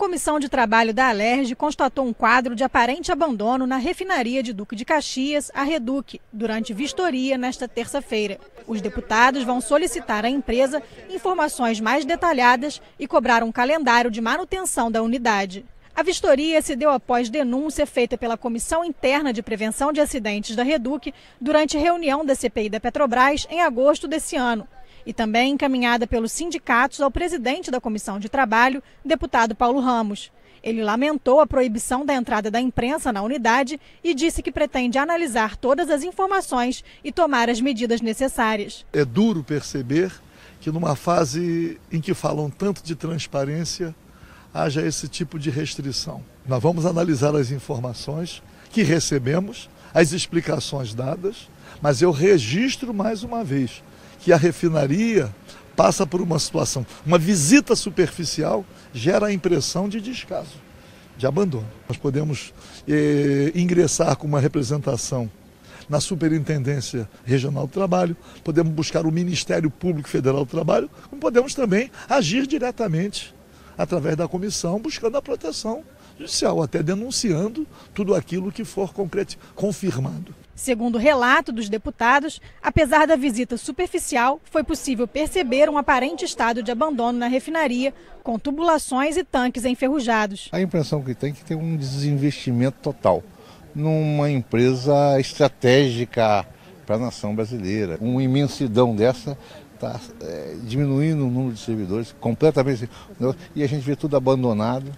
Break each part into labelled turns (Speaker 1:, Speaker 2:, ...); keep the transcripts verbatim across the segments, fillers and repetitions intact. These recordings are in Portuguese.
Speaker 1: Comissão de Trabalho da Alerj constatou um quadro de aparente abandono na refinaria de Duque de Caxias, a Reduc, durante vistoria nesta terça-feira. Os deputados vão solicitar à empresa informações mais detalhadas e cobrar um calendário de manutenção da unidade. A vistoria se deu após denúncia feita pela Comissão Interna de Prevenção de Acidentes da Reduc durante reunião da C P I da Petrobras em agosto desse ano. E também encaminhada pelos sindicatos ao presidente da Comissão de Trabalho, deputado Paulo Ramos. Ele lamentou a proibição da entrada da imprensa na unidade e disse que pretende analisar todas as informações e tomar as medidas necessárias.
Speaker 2: É duro perceber que numa fase em que falam tanto de transparência, haja esse tipo de restrição. Nós vamos analisar as informações que recebemos, as explicações dadas, mas eu registro mais uma vez que a refinaria passa por uma situação, uma visita superficial gera a impressão de descaso, de abandono. Nós podemos eh, ingressar com uma representação na Superintendência Regional do Trabalho, podemos buscar o Ministério Público Federal do Trabalho, como podemos também agir diretamente através da comissão, buscando a proteção judicial, até denunciando tudo aquilo que for concreto, confirmado.
Speaker 1: Segundo o relato dos deputados, apesar da visita superficial, foi possível perceber um aparente estado de abandono na refinaria, com tubulações e tanques enferrujados.
Speaker 3: A impressão que tem é que tem um desinvestimento total numa empresa estratégica para a nação brasileira. Uma imensidão dessa está é, diminuindo o número de servidores completamente, e a gente vê tudo abandonado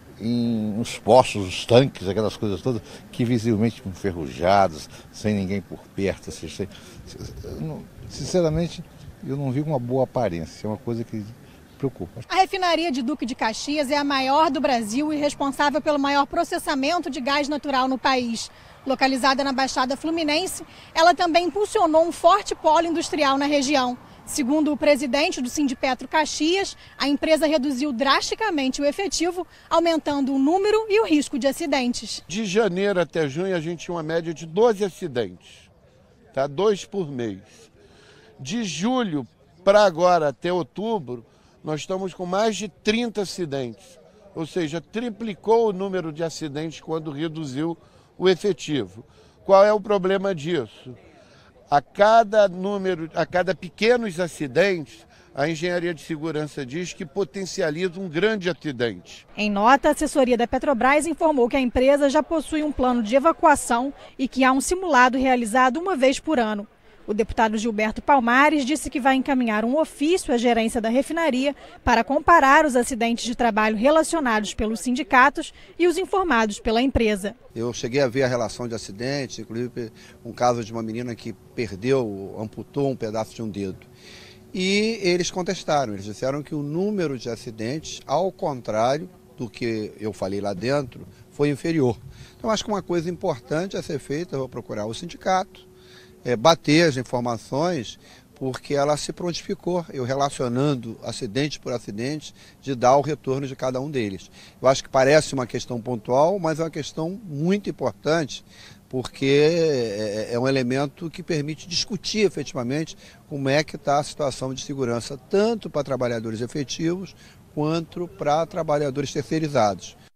Speaker 3: em os postos, os tanques, aquelas coisas todas, que visivelmente enferrujados, sem ninguém por perto. Assim, sem, sinceramente, eu não vi uma boa aparência, é uma coisa que preocupa.
Speaker 1: A refinaria de Duque de Caxias é a maior do Brasil e responsável pelo maior processamento de gás natural no país. Localizada na Baixada Fluminense, ela também impulsionou um forte polo industrial na região. Segundo o presidente do Sindipetro Caxias, a empresa reduziu drasticamente o efetivo, aumentando o número e o risco de acidentes.
Speaker 4: De janeiro até junho a gente tinha uma média de doze acidentes, tá? Dois por mês. De julho para agora até outubro, nós estamos com mais de trinta acidentes, ou seja, triplicou o número de acidentes quando reduziu o efetivo. Qual é o problema disso? A cada número, a cada pequenos acidentes, a engenharia de segurança diz que potencializa um grande acidente.
Speaker 1: Em nota, a assessoria da Petrobras informou que a empresa já possui um plano de evacuação e que há um simulado realizado uma vez por ano. O deputado Gilberto Palmares disse que vai encaminhar um ofício à gerência da refinaria para comparar os acidentes de trabalho relacionados pelos sindicatos e os informados pela empresa.
Speaker 5: Eu cheguei a ver a relação de acidentes, inclusive um caso de uma menina que perdeu, amputou um pedaço de um dedo. E eles contestaram, eles disseram que o número de acidentes, ao contrário do que eu falei lá dentro, foi inferior. Então acho que uma coisa importante a ser feita, eu vou procurar o sindicato, É, bater as informações, porque ela se prontificou, eu relacionando acidente por acidente, de dar o retorno de cada um deles. Eu acho que parece uma questão pontual, mas é uma questão muito importante, porque é, é um elemento que permite discutir efetivamente como é que está a situação de segurança, tanto para trabalhadores efetivos, quanto para trabalhadores terceirizados.